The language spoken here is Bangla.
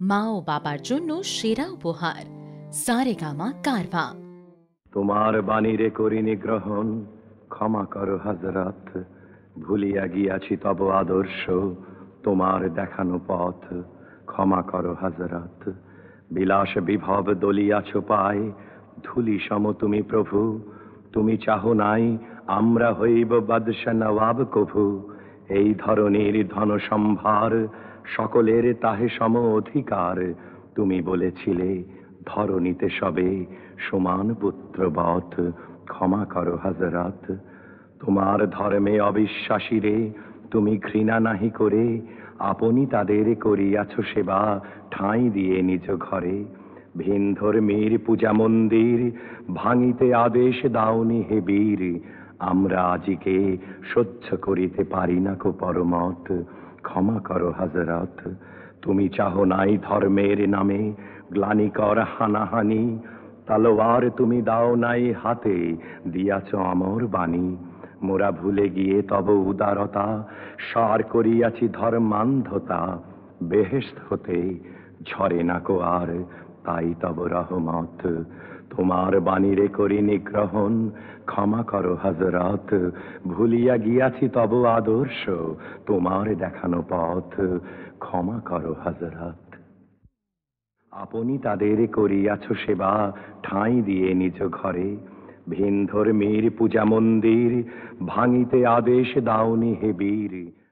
মা ও বাবার জন্য সেরা উপহার সারেগামা কারভা। তোমার বাণীরে করিনি গ্রহণ, ক্ষমা করো হযরত। ভুলিয়া গিয়াছি তব আদর্শ, তোমার দেখানো পথ, ক্ষমা করো হযরত। বিলাস বিভব দলিয়াছ পায়, ধুলি সম তুমি প্রভু। তুমি চাহো নাই আমরা হইব বাদশা নওয়াব কভু। এই ধরনের ধন সম্ভার, সকলের তাহে সম অধিকার। তুমি বলেছিলে ধরণীতে সবে সমান পুত্রবৎ, ক্ষমা করো হযরত। তোমার ধর্মে অবিশ্বাসীরে তুমি ঘৃণা নাহি করে, আপনি তাদের করিয়াছ সেবা, ঠাঁই দিয়ে নিজ ঘরে। ভিন ধর্মীর পূজা মন্দির ভাঙিতে আদেশ দাওনি হে বীর। আমরা আজিকে সহ্য করিতে পারি না কো পরমত, ক্ষমা করো হযরত। তুমি চাহো নাই ধর্মের নামে গ্লানিকর হানাহানি, তলোয়ার তুমি দাও নাই হাতে, দিয়াছ অমর বাণী। মোরা ভুলে গিয়ে তব উদারতা, সার করিয়াছি ধর্মান্ধতা। বেহেশত হতে ঝরে না কো আর, তাই তব রহমত। তোমার বাণীরে করি নিগ্রহণ, ক্ষমা করো হযরত। ভুলিয়া গিয়াছি তব আদর্শ, তোমার দেখানো পথ, ক্ষমা করো হযরত। আপনি তাদের করিয়াছ সেবা, ঠাঁই দিয়ে নিজ ঘরে। ভিন ধর্মীর পূজা মন্দির ভাঙিতে আদেশ দাওনি হে বীর।